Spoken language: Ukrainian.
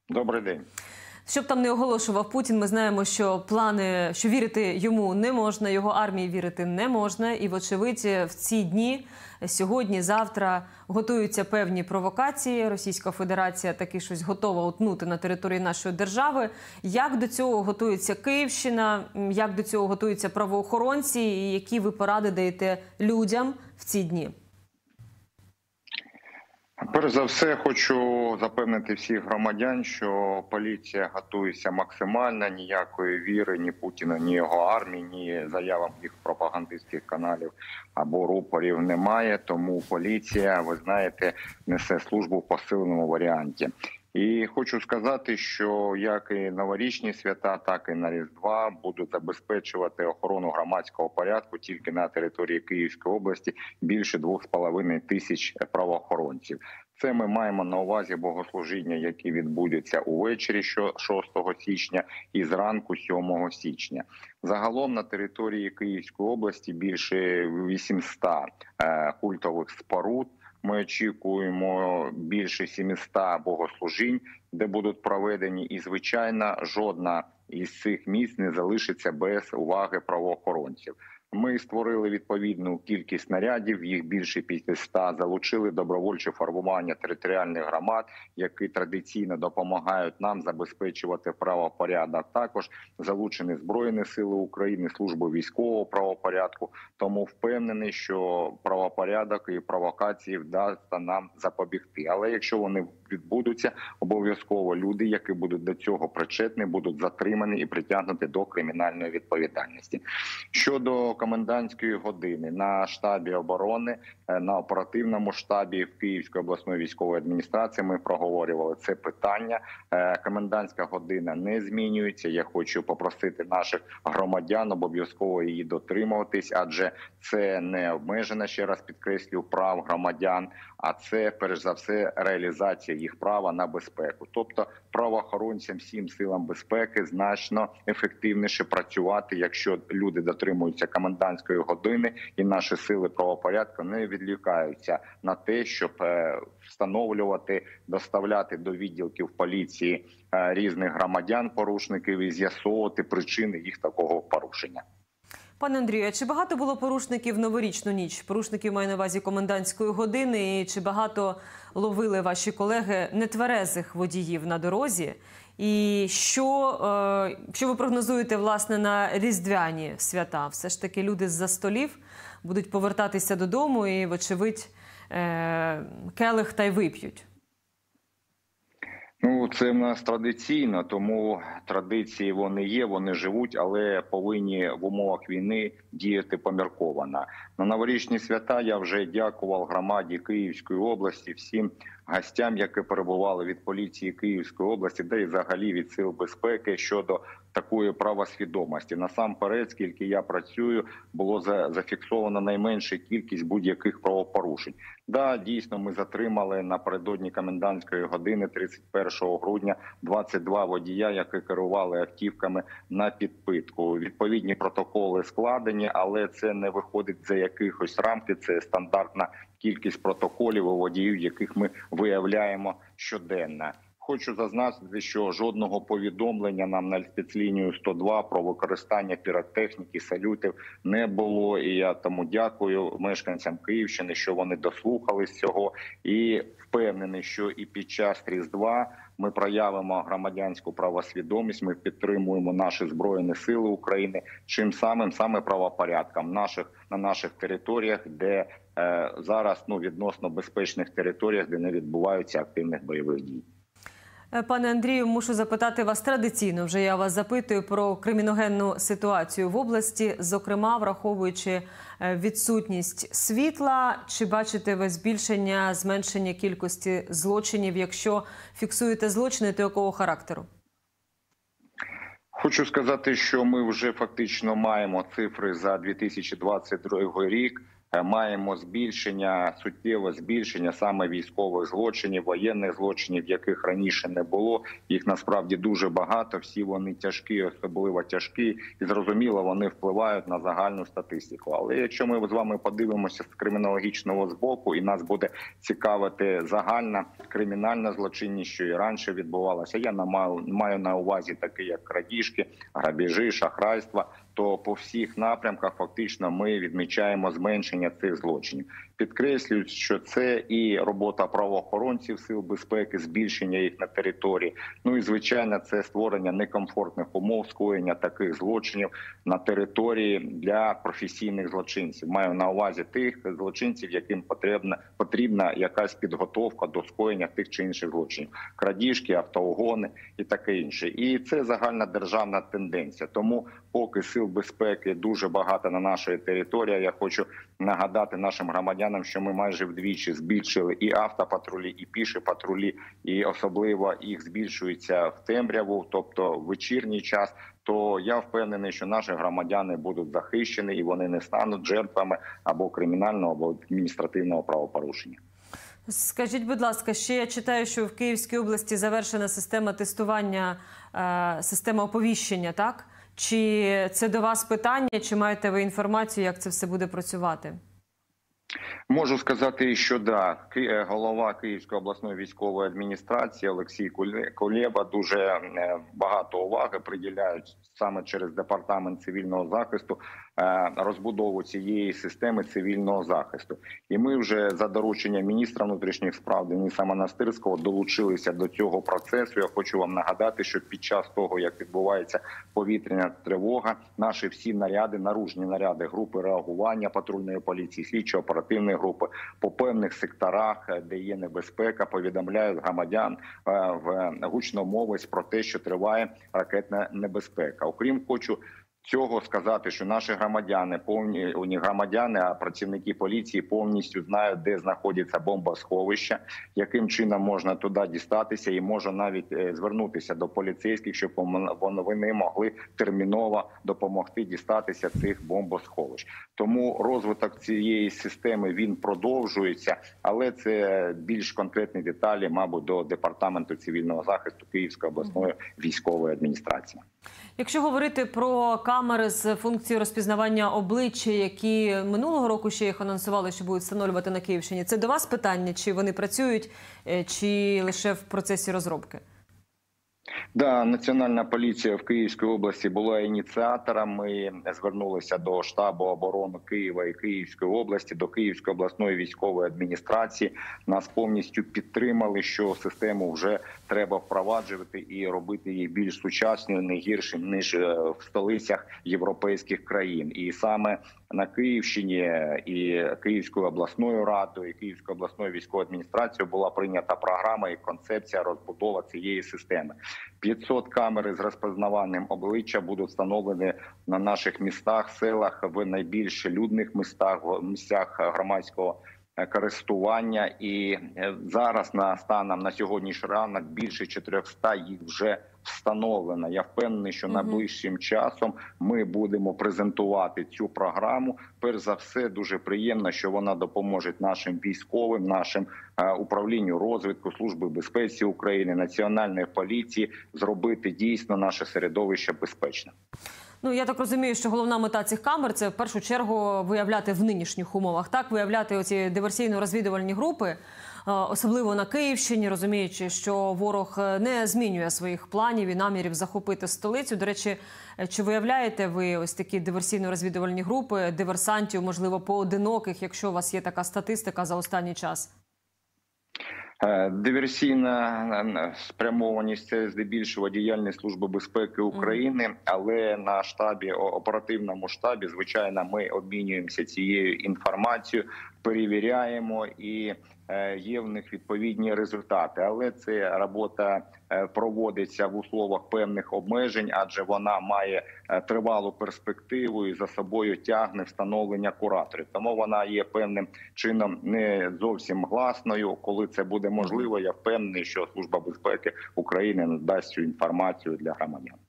Добрий день. Щоб там не оголошував Путін, ми знаємо, що що вірити йому не можна, його армії вірити не можна. І, вочевидь, в ці дні, сьогодні, завтра, готуються певні провокації. Російська Федерація таки щось готова утнути на території нашої держави. Як до цього готується Київщина, як до цього готуються правоохоронці, і які ви поради даєте людям в ці дні? Перш за все, хочу запевнити всіх громадян, що поліція готується максимально, ніякої віри ні Путіна, ні його армії, ні заявам їх пропагандистських каналів або рупорів немає, тому поліція, ви знаєте, несе службу в посиленому варіанті. І хочу сказати, що як і новорічні свята, так і на Різдва будуть забезпечувати охорону громадського порядку тільки на території Київської області більше 2,5 тисяч правоохоронців. Це ми маємо на увазі богослужіння, які відбудуться увечері 6 січня і зранку 7 січня. Загалом на території Київської області більше 800 культових споруд. Ми очікуємо більше 700 богослужінь, де будуть проведені, і, звичайно, жодна із цих місць не залишиться без уваги правоохоронців. Ми створили відповідну кількість снарядів, їх більше 500, залучили добровольче формування територіальних громад, які традиційно допомагають нам забезпечувати правопорядок. Також залучені Збройні сили України, служби військового правопорядку. Тому впевнений, що правопорядок і провокації вдасться нам запобігти. Але якщо вони відбудуться, обов'язково люди, які будуть до цього причетні, будуть затримані і притягнуті до кримінальної відповідальності. Щодо комендантської години, на штабі оборони, на оперативному штабі в Київської обласної військової адміністрації ми проговорювали це питання. Комендантська година не змінюється. Я хочу попросити наших громадян обов'язково її дотримуватись, адже це не обмежено, ще раз підкреслюю, прав громадян, а це, перш за все, реалізація їх права на безпеку. Тобто правоохоронцям, всім силам безпеки значно ефективніше працювати, якщо люди дотримуються комендантської години, і наші сили правопорядку не відволікаються на те, щоб встановлювати, доставляти до відділків поліції різних громадян, порушників і з'ясовувати причини їх такого порушення. Пане Андрію, а чи багато було порушників в новорічну ніч? Порушників маю на увазі комендантської години. І чи багато ловили ваші колеги нетверезих водіїв на дорозі? І що ви прогнозуєте, власне, на різдвяні свята? Все ж таки люди з-за столів будуть повертатися додому і, вочевидь, келих та й вип'ють. Ну, це в нас традиційно, тому традиції вони є, вони живуть, але повинні в умовах війни діяти помірковано. На новорічні свята я вже дякував громаді Київської області, всім гостям, які перебували від поліції Київської області, де і взагалі від сил безпеки щодо такої правосвідомості. Насамперед, скільки я працюю, було зафіксовано найменша кількість будь-яких правопорушень. Да, дійсно, ми затримали напередодні комендантської години 31 грудня 22 водія, які керували автівками на підпитку. Відповідні протоколи складені, але це не виходить за якихось рамки, це стандартна кількість протоколів у водіїв, яких ми виявляємо щоденно. Хочу зазначити, що жодного повідомлення нам на спецлінію 102 про використання піротехніки, салютів не було. І я тому дякую мешканцям Київщини, що вони дослухались цього. І впевнений, що і під час Різдва ми проявимо громадянську правосвідомість, ми підтримуємо наші Збройні сили України, чим самим саме правопорядком на наших територіях, де зараз відносно безпечних територіях, де не відбуваються активних бойових дій. Пане Андрію, мушу запитати вас традиційно, вже я вас запитую про криміногенну ситуацію в області, зокрема, враховуючи відсутність світла. Чи бачите ви збільшення, зменшення кількості злочинів? Якщо фіксуєте злочини, то якого характеру? Хочу сказати, що ми вже фактично маємо цифри за 2022 рік. маємо суттєве збільшення саме військових злочинів, воєнних злочинів, яких раніше не було. Їх насправді дуже багато, всі вони тяжкі, особливо тяжкі, і зрозуміло, вони впливають на загальну статистику. Але якщо ми з вами подивимося з кримінологічного збоку, і нас буде цікавити загальна кримінальна злочинність, що і раніше відбувалася, я маю на увазі такі, як крадіжки, грабежі, шахрайства, то по всіх напрямках фактично ми відмічаємо зменшення цих злочинів. Підкреслюють, що це і робота правоохоронців сил безпеки, збільшення їх на території. Ну і звичайно, це створення некомфортних умов скоєння таких злочинів на території для професійних злочинців. Маю на увазі тих злочинців, яким потрібна якась підготовка до скоєння тих чи інших злочинів, крадіжки, автоугони і таке інше. І це загальна державна тенденція. Тому поки сил безпеки дуже багато на нашій території, я хочу нагадати нашим громадянам, що ми майже вдвічі збільшили і автопатрулі, і піші патрулі, і особливо їх збільшується в темряву, тобто в вечірній час, то я впевнений, що наші громадяни будуть захищені і вони не стануть жертвами або кримінального, або адміністративного правопорушення. Скажіть, будь ласка, ще я читаю, що в Київській області завершена система тестування, система оповіщення, так? Чи це до вас питання, чи маєте ви інформацію, як це все буде працювати? Можу сказати, що да, голова Київської обласної військової адміністрації Олексій Кулеба дуже багато уваги приділяють саме через департамент цивільного захисту розбудову цієї системи цивільного захисту. І ми вже за дорученням міністра внутрішніх справ Дениса Монастирського долучилися до цього процесу. Я хочу вам нагадати, що під час того, як відбувається повітряна тривога, наші всі наряди, наружні наряди групи реагування патрульної поліції, слідчо-оперативної групи по певних секторах, де є небезпека, повідомляють громадян в гучномовець про те, що триває ракетна небезпека. Окрім хочу цього сказати, що наші громадяни, не громадяни, а працівники поліції повністю знають, де знаходиться бомбосховище, яким чином можна туди дістатися, і можна навіть звернутися до поліцейських, щоб вони могли терміново допомогти дістатися цих бомбосховищ. Тому розвиток цієї системи, він продовжується, але це більш конкретні деталі, мабуть, до департаменту цивільного захисту Київської обласної військової адміністрації. Якщо говорити про камери з функцією розпізнавання обличчя, які минулого року ще їх анонсували, що будуть встановлювати на Київщині, це до вас питання, чи вони працюють, чи лише в процесі розробки? Да, Національна поліція в Київській області була ініціатором. Ми звернулися до штабу оборони Києва і Київської області, до Київської обласної військової адміністрації. Нас повністю підтримали, що систему вже треба впроваджувати і робити її більш сучасною, не гіршим, ніж в столицях європейських країн. І саме на Київщині і Київською обласною радою, і Київською обласною військовою адміністрацією була прийнята програма і концепція розбудови цієї системи. 500 камер з розпізнаванням обличчя будуть встановлені на наших містах, селах, в найбільш людних місцях громадського користування. І зараз станом на сьогоднішній ранок більше 400 їх вже встановлено. Я впевнений, що найближчим часом ми будемо презентувати цю програму. Перш за все, дуже приємно, що вона допоможе нашим військовим, нашим управлінню розвідку, Служби безпеки України, Національної поліції зробити дійсно наше середовище безпечним. Ну, я так розумію, що головна мета цих камер – це в першу чергу виявляти в нинішніх умовах, так? Виявляти оці диверсійно-розвідувальні групи, особливо на Київщині, розуміючи, що ворог не змінює своїх планів і намірів захопити столицю. До речі, чи виявляєте ви ось такі диверсійно-розвідувальні групи, диверсантів, можливо, поодиноких, якщо у вас є така статистика за останній час? Диверсійна спрямованість – це здебільшого діяльність Служби безпеки України, але на оперативному штабі, звичайно, ми обмінюємося цією інформацією, перевіряємо і є в них відповідні результати. Але ця робота проводиться в умовах певних обмежень, адже вона має тривалу перспективу і за собою тягне встановлення кураторів. Тому вона є певним чином не зовсім гласною. Коли це буде можливо, я впевнений, що Служба безпеки України надасть цю інформацію для громадян.